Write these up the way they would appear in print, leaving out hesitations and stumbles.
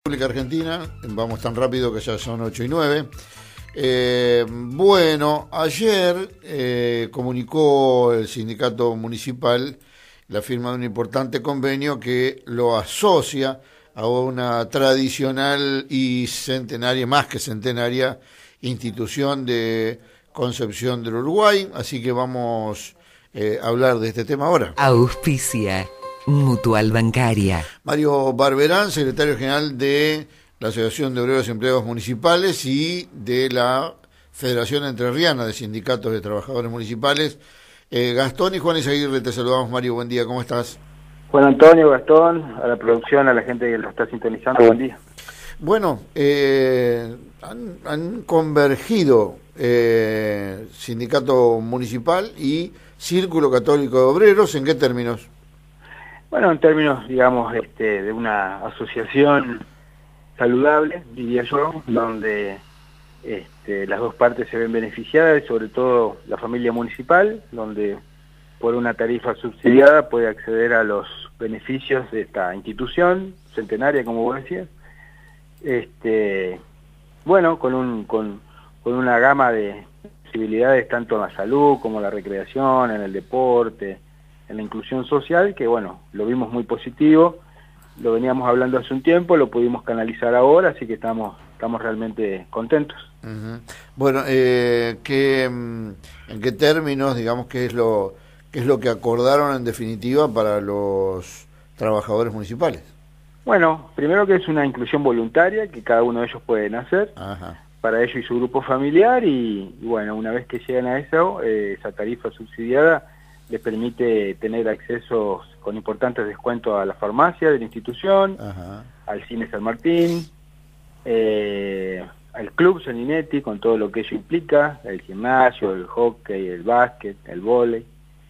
República Argentina, vamos tan rápido que ya son 8:09. Bueno, ayer comunicó el sindicato municipal la firma de un importante convenio que lo asocia a una tradicional y centenaria, más que centenaria, institución de Concepción del Uruguay, así que vamos a hablar de este tema ahora. Auspicia Mutual Bancaria. Mario Barberán, secretario general de la Asociación de Obreros y Empleados Municipales y de la Federación Entrerriana de Sindicatos de Trabajadores Municipales. Gastón y Juan Izaguirre, te saludamos. Mario, buen día, ¿cómo estás? Juan Antonio, Gastón, a la producción, a la gente que lo está sintonizando, buen día. Bueno, han convergido Sindicato Municipal y Círculo Católico de Obreros, ¿en qué términos? Bueno, en términos, digamos, de una asociación saludable, diría yo, donde las dos partes se ven beneficiadas, y sobre todo la familia municipal, donde por una tarifa subsidiada puede acceder a los beneficios de esta institución centenaria, como vos decías. Bueno, con una gama de posibilidades tanto en la salud como en la recreación, en el deporte, en la inclusión social, que bueno, lo vimos muy positivo, lo veníamos hablando hace un tiempo, lo pudimos canalizar ahora, así que estamos realmente contentos. Uh-huh. Bueno, ¿en qué términos, digamos, qué es lo que acordaron en definitiva para los trabajadores municipales? Bueno, primero que es una inclusión voluntaria que cada uno de ellos pueden hacer. Ajá. Para ellos y su grupo familiar, y bueno, una vez que llegan a eso, esa tarifa subsidiada les permite tener acceso con importantes descuentos a la farmacia de la institución, Ajá. al Cine San Martín, al Club Soninetti con todo lo que ello implica, el gimnasio, el hockey, el básquet, el vóley,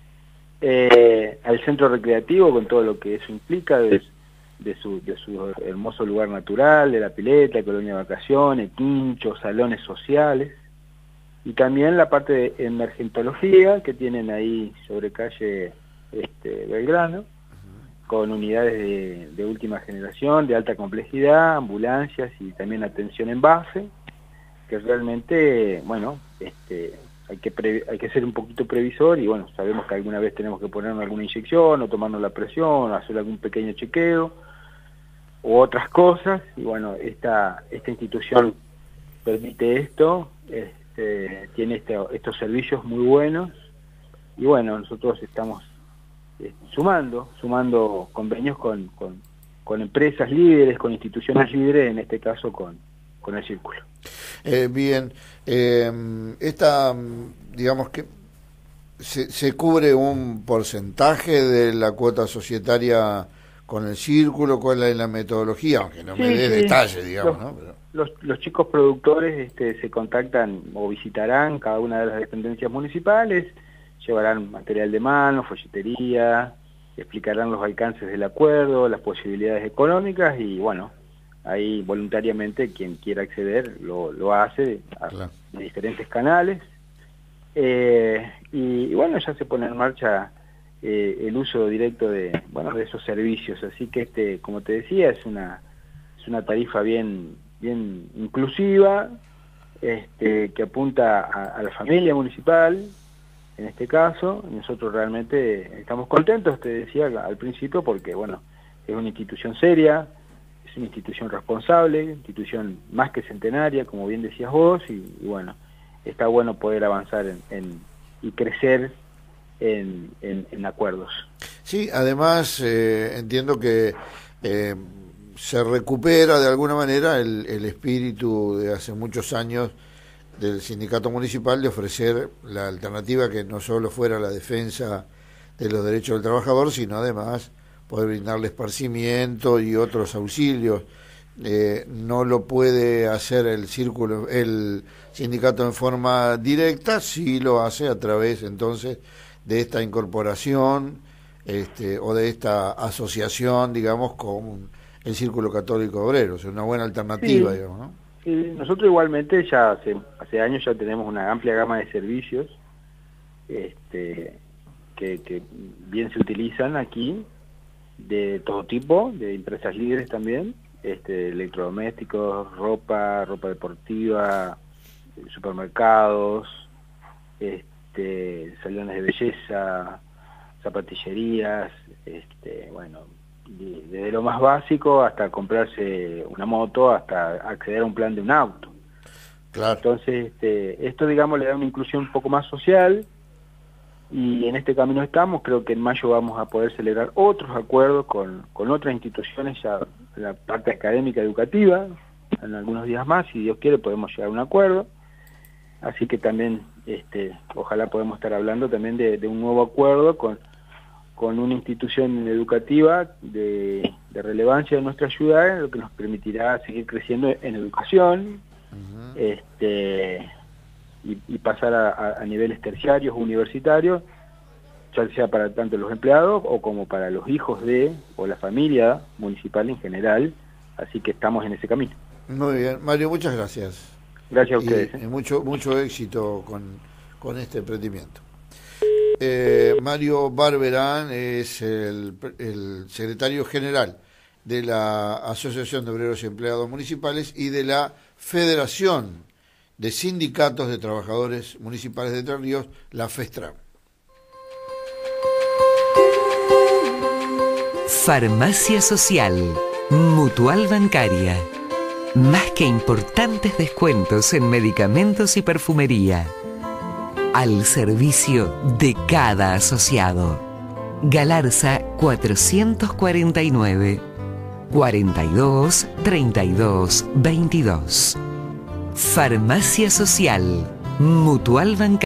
al centro recreativo con todo lo que eso implica de su hermoso lugar natural, de la pileta, colonia de vacaciones, quinchos, salones sociales, y también la parte de emergentología que tienen ahí sobre calle Belgrano, con unidades de última generación, de alta complejidad, ambulancias y también atención en base, que realmente, bueno, hay que ser un poquito previsor, y bueno, sabemos que alguna vez tenemos que ponernos alguna inyección, o tomarnos la presión, o hacer algún pequeño chequeo, u otras cosas, y bueno, esta institución permite esto, tiene estos servicios muy buenos, y bueno, nosotros estamos sumando convenios con empresas líderes, con instituciones líderes, en este caso con el Círculo. Bien, digamos que se cubre un porcentaje de la cuota societaria con el Círculo. ¿Cuál es la metodología? Aunque no me dé detalles, digamos, ¿no? Pero... Los chicos productores se contactan o visitarán cada una de las dependencias municipales, llevarán material de mano, folletería, explicarán los alcances del acuerdo, las posibilidades económicas, y bueno, ahí voluntariamente quien quiera acceder lo hace Claro. de diferentes canales, y bueno, ya se pone en marcha el uso directo de esos servicios, así que como te decía, es una tarifa bien inclusiva, que apunta a la familia municipal, en este caso. Nosotros realmente estamos contentos, te decía al principio, porque bueno, es una institución seria, es una institución responsable, institución más que centenaria, como bien decías vos, y bueno, está bueno poder avanzar y crecer en acuerdos. Sí, además entiendo que se recupera de alguna manera el espíritu de hace muchos años del sindicato municipal de ofrecer la alternativa, que no solo fuera la defensa de los derechos del trabajador, sino además poder brindarle esparcimiento y otros auxilios. No lo puede hacer el sindicato en forma directa, sí lo hace a través entonces de esta incorporación o de esta asociación, digamos, con el Círculo Católico de Obreros. Es una buena alternativa, Sí. digamos, ¿no? Sí, nosotros igualmente ya hace años ya tenemos una amplia gama de servicios que bien se utilizan aquí, de todo tipo, de empresas líderes también, electrodomésticos, ropa deportiva, supermercados, salones de belleza, zapatillerías, bueno, desde lo más básico hasta comprarse una moto, hasta acceder a un plan de un auto. Claro. Entonces, esto, digamos, le da una inclusión un poco más social, y en este camino estamos. Creo que en mayo vamos a poder celebrar otros acuerdos con otras instituciones, ya en la parte académica educativa. En algunos días más, si Dios quiere, podemos llegar a un acuerdo. Así que también, ojalá podamos estar hablando también de un nuevo acuerdo con una institución educativa de relevancia de nuestra ciudad, lo que nos permitirá seguir creciendo en educación, y pasar a niveles terciarios o universitarios, ya sea para tanto los empleados o como para los hijos o la familia municipal en general. Así que estamos en ese camino. Muy bien, Mario, muchas gracias. Gracias a ustedes. Y mucho éxito con este emprendimiento. Mario Barberán es el secretario general de la Asociación de Obreros y Empleados Municipales y de la Federación de Sindicatos de Trabajadores Municipales de Entre Ríos, la FESTRAM. Farmacia Social, Mutual Bancaria. Más que importantes descuentos en medicamentos y perfumería. Al servicio de cada asociado. Galarza 449 42 32 22. Farmacia Social, Mutual Bancaria.